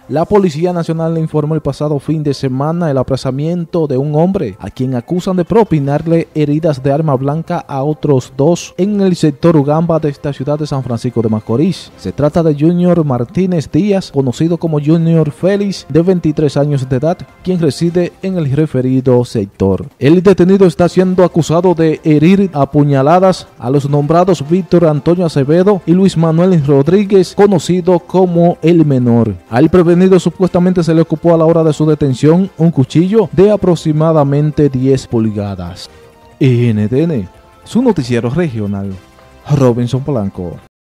La Policía Nacional informó el pasado fin de semana el apresamiento de un hombre a quien acusan de propinarle heridas de arma blanca a otros dos en el sector Ugamba de esta ciudad de San Francisco de Macorís. Se trata de Junior Martínez Díaz, conocido como Junior Félix, de 23 años de edad, quien reside en el referido sector. El detenido está siendo acusado de herir a puñaladas a los nombrados Víctor Antonio Acevedo y Luis Manuel Rodríguez, conocido como El Menor. Al prevenido supuestamente se le ocupó a la hora de su detención un cuchillo de aproximadamente 10 pulgadas. NTN, su noticiero regional, Robinson Polanco.